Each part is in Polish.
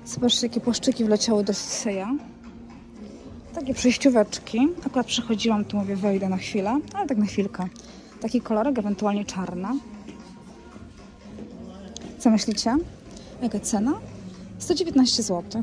Zobaczcie, jakie płaszczyki wleciały do Sinseya. Takie przejścióweczki. Akurat przechodziłam, tu mówię, wejdę na chwilę, ale tak na chwilkę. Taki kolorek, ewentualnie czarna. Co myślicie? Jaka cena? 119 zł.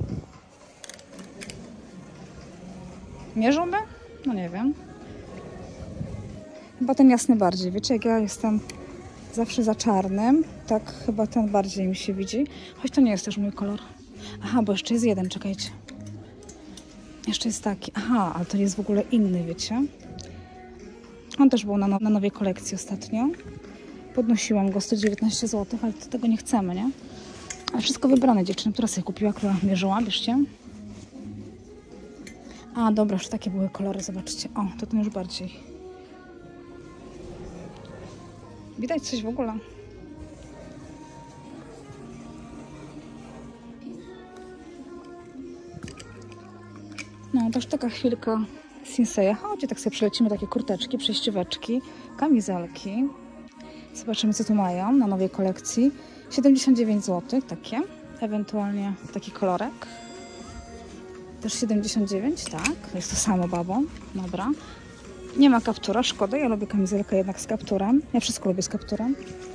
Mierzyłby? No nie wiem. Chyba ten jasny bardziej. Wiecie, jak ja jestem zawsze za czarnym, tak chyba ten bardziej mi się widzi. Choć to nie jest też mój kolor. Aha, bo jeszcze jest jeden, czekajcie. Jeszcze jest taki. Aha, ale to jest w ogóle inny, wiecie. On też był na nowej kolekcji ostatnio. Podnosiłam go 119 zł, ale tego nie chcemy, nie? Ale wszystko wybrane, dziewczyny, która sobie kupiła, która mierzyła, bierzcie. A, dobra, już takie były kolory, zobaczcie. O, to ten już bardziej. Widać coś w ogóle. No, to już taka chwilka Sinseya. Chodźcie, tak sobie przelecimy takie kurteczki, przejścióweczki, kamizelki. Zobaczymy, co tu mają na nowej kolekcji. 79 zł, takie. Ewentualnie taki kolorek. Też 79, tak. Jest to samo, babo. Dobra. Nie ma kaptura, szkoda. Ja lubię kamizelkę jednak z kapturem. Ja wszystko lubię z kapturem.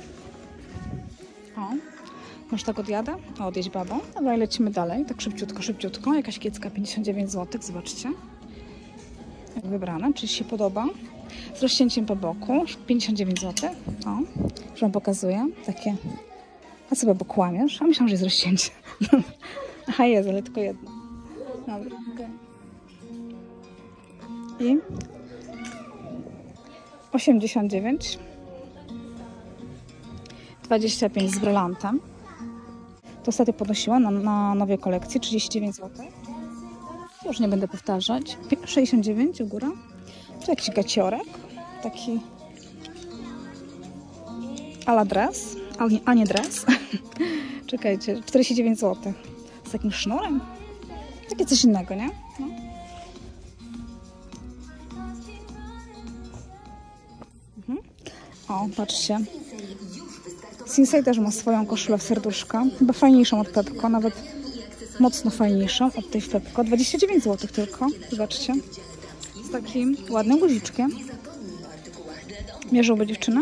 O. Już tak odjadę? O, odjedź, babo. Dobra, i lecimy dalej. Tak szybciutko, szybciutko. Jakaś kiecka, 59 zł. Zobaczcie. Jak wybrane. Czy się podoba? Z rozcięciem po boku. 59 zł. O. Już wam pokazuję. Takie. A co, babo, kłamiesz? A myślałam, że jest rozcięcie. Aha, jest, ale tylko jedno. Dobra, okej. I 89. 25 z brylantem. To ostatnio podnosiłam na nowej kolekcji. 39 zł. Już nie będę powtarzać. 69 u góra. Tu jakiś gaciorek. Taki a la dress. A nie dress. Czekajcie. 49 zł. Z takim sznurem. Takie coś innego, nie? No. O, patrzcie. Sinsei też ma swoją koszulę w serduszka. Chyba fajniejszą od Pepko, nawet mocno fajniejszą od tej w Pepko. 29 zł tylko, zobaczcie. Z takim ładnym guziczkiem. Mierzyłby dziewczyna?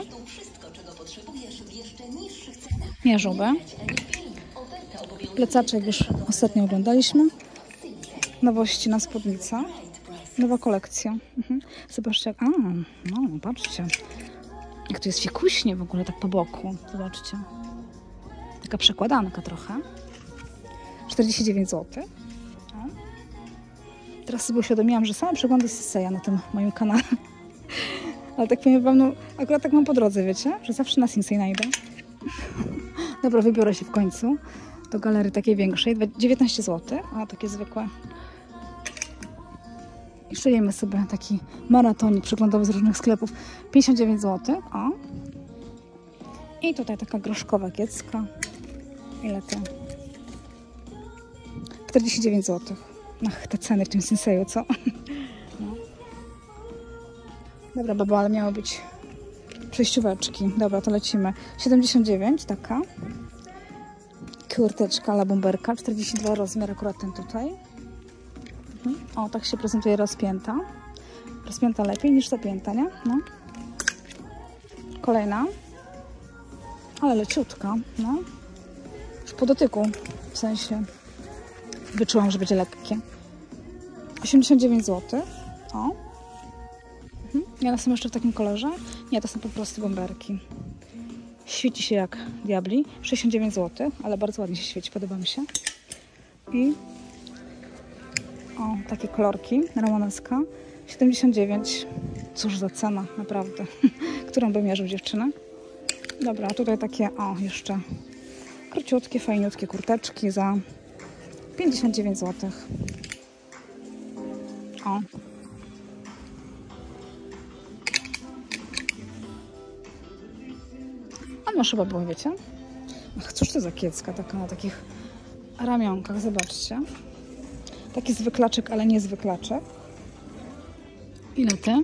Mierzyłby. Plecaczek już ostatnio oglądaliśmy. Nowości na spódnica. Nowa kolekcja. Zobaczcie, jak... no, patrzcie. Jak tu jest fikuśnie w ogóle, tak po boku. Zobaczcie. Taka przekładanka trochę. 49 zł. O. Teraz sobie uświadomiłam, że sama przeglądam Sinseya na tym moim kanale. Ale tak powiem wam, no, akurat tak mam po drodze, wiecie? Że zawsze na Sinsei najdę. Dobra, wybiorę się w końcu do galerii takiej większej. 19 zł, a takie zwykłe. I szykujemy sobie taki maratonik przeglądowy z różnych sklepów. 59 zł. O. I tutaj taka groszkowa kiecka. Ile to? 49 zł. Ach, te ceny w tym Sinseyu, co? No. Dobra, babo, ale miało być przejścióweczki. Dobra, to lecimy. 79, taka. Kurteczka la bomberka. 42 rozmiar, akurat ten tutaj. O, tak się prezentuje rozpięta. Rozpięta lepiej niż zapięta, nie? No. Kolejna. Ale leciutka, no. Już po dotyku, w sensie wyczułam, że będzie lekkie. 89 zł. O. Ja są jeszcze w takim kolorze. Nie, to są po prostu bomberki. Świeci się jak diabli. 69 zł, ale bardzo ładnie się świeci, podoba mi się. I o, takie kolorki, ramoneska. 79. Cóż za cena, naprawdę. Którą by mierzył dziewczyna? Dobra, a tutaj takie, o, jeszcze króciutkie, fajniutkie kurteczki za 59 zł. O. A już chyba było, wiecie? Ach, cóż to za kiecka taka na takich ramionkach, zobaczcie. Taki zwyklaczek, ale nie zwyklaczek. Ile ty?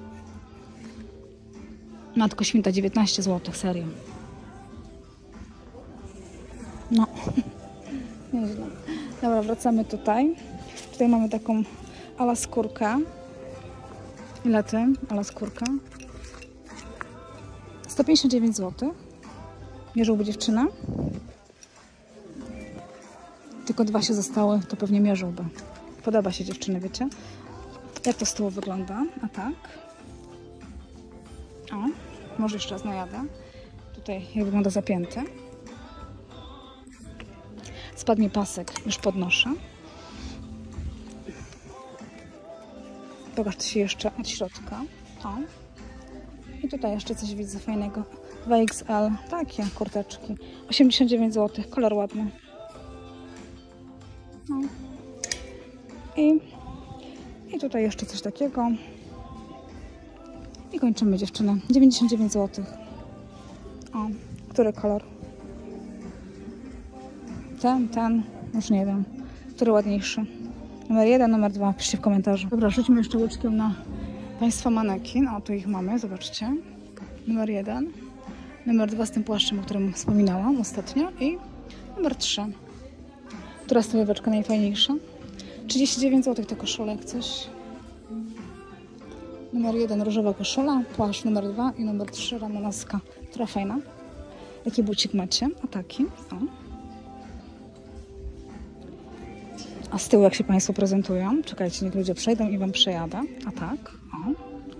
Matko Święta, 19 zł, serio. No. Nieźle. Dobra, wracamy tutaj. Tutaj mamy taką ala skórkę. Ile ty? Ala skórka? 159 zł. Mierzyłby dziewczyna? Tylko 2 się zostały, to pewnie mierzyłby. Podoba się dziewczyny, wiecie? Jak to z tyłu wygląda? A tak. O, może jeszcze raz najadę. Tutaj jak wygląda zapięty. Spadł mi pasek, już podnoszę. Pokaż się jeszcze od środka. O. I tutaj jeszcze coś widzę fajnego. 2XL, takie kurteczki. 89 zł, kolor ładny. No. I tutaj jeszcze coś takiego. I kończymy dziewczynę. 99 zł. O, który kolor? Ten, już nie wiem. Który ładniejszy? Numer 1, numer 2. Piszcie w komentarzu. Dobra, rzućmy jeszcze łyczkiem na Państwa manekin. O, tu ich mamy, zobaczcie. Numer 1. Numer 2 z tym płaszczem, o którym wspominałam ostatnio. I numer 3. Która stylóweczka najfajniejsza? 39 zł te koszule, jak coś. Numer 1 różowa koszula, płaszcz numer 2 i numer 3 ramonaska. Która fajna. Jaki bucik macie? O taki. O. A z tyłu jak się Państwo prezentują? Czekajcie, niech ludzie przejdą i Wam przejadę. A tak. O.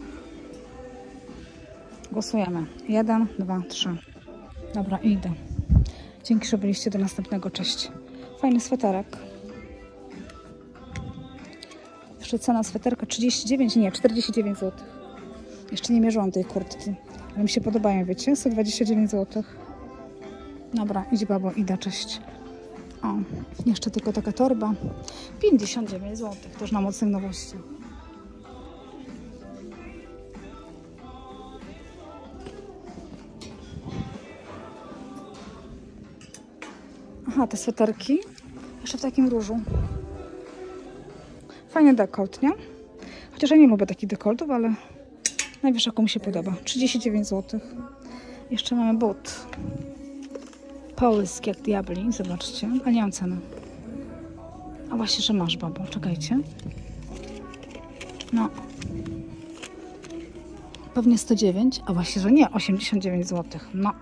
Głosujemy. 1, 2, 3. Dobra, idę. Dzięki, że byliście. Do następnego. Cześć. Fajny sweterek. Jeszcze cena sweterka 39, nie, 49 zł. Jeszcze nie mierzyłam tej kurtki, ale mi się podobają, wiecie? 129 zł. Dobra, idź babo, idę, cześć. O, jeszcze tylko taka torba. 59 zł, to już na mocnych nowości. Aha, te sweterki. Jeszcze w takim różu. Fajny dekolt, nie? Chociaż ja nie lubię takich dekoltów, ale najwyższa komu się podoba. 39 zł. Jeszcze mamy but. Polski jak diabli, zobaczcie. A nie mam ceny. A właśnie, że masz, babo. Czekajcie. No. Pewnie 109, a właśnie, że nie. 89 zł. No.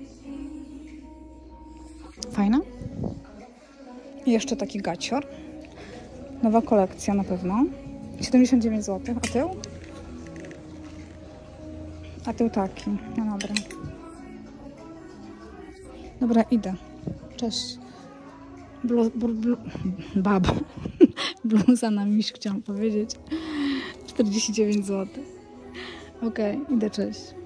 Fajne? I jeszcze taki gacior. Nowa kolekcja na pewno. 79 zł. A tył? A tył taki. No dobra. Dobra, idę. Cześć. Babo. Bluza na miś chciałam powiedzieć. 49 zł. Okej, idę, cześć.